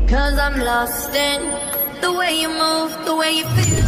'Cause I'm lost in the way you move, the way you feel.